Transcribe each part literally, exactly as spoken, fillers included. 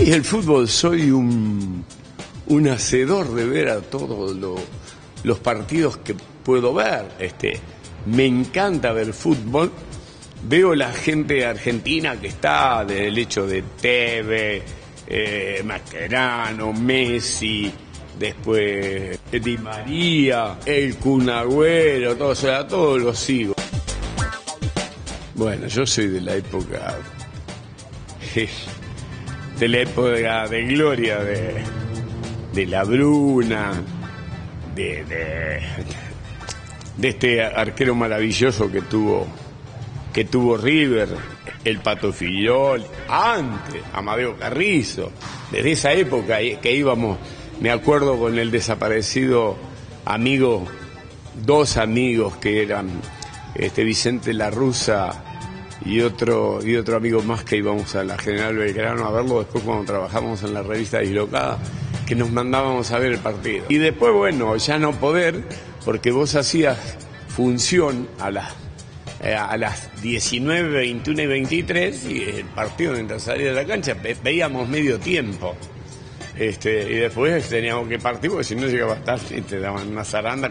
Y el fútbol, soy un, un hacedor de ver a todos lo, los partidos que puedo ver. Este, me encanta ver fútbol. Veo la gente argentina que está del hecho de Tevez, eh, Mascherano, Messi, después Di María, el Kun Agüero, todo, o sea, todos los sigo. Bueno, yo soy de la época... de la época de gloria de, de La Bruna, de, de, de este arquero maravilloso que tuvo que tuvo River, el Pato Fillol, antes, Amadeo Carrizo, desde esa época que íbamos, me acuerdo con el desaparecido amigo, dos amigos que eran este Vicente La Russa y otro y otro amigo más, que íbamos a la General Belgrano a verlo después cuando trabajamos en la revista Dislocada, que nos mandábamos a ver el partido. Y después, bueno, ya no poder, porque vos hacías función a las eh, a las diecinueve, veintiuno y veintitrés, y el partido mientras salía de la cancha ve, veíamos medio tiempo. Este, y después teníamos que partir porque si no llegaba tarde y te daban una zaranda.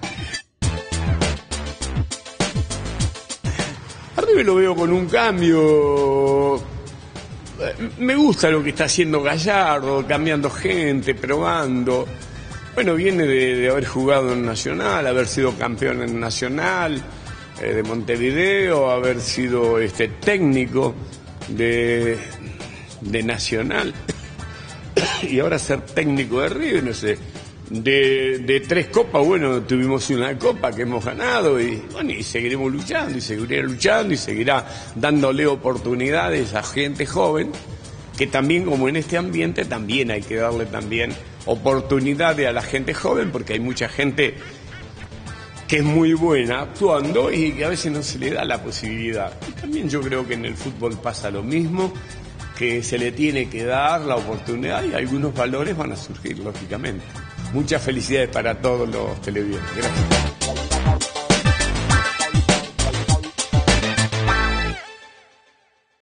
Arriba lo veo con un cambio. Me gusta lo que está haciendo Gallardo, cambiando gente, probando. Bueno, viene de, de haber jugado en Nacional, haber sido campeón en Nacional eh, de Montevideo, haber sido este técnico de, de Nacional y ahora ser técnico de River, no sé. De, de tres copas, bueno, tuvimos una copa que hemos ganado y bueno, y seguiremos luchando y seguirá luchando y seguirá dándole oportunidades a gente joven, que también, como en este ambiente, también hay que darle también oportunidades a la gente joven, porque hay mucha gente que es muy buena actuando y que a veces no se le da la posibilidad. Y también yo creo que en el fútbol pasa lo mismo, que se le tiene que dar la oportunidad y algunos valores van a surgir, lógicamente. Muchas felicidades para todos los televidentes. Gracias.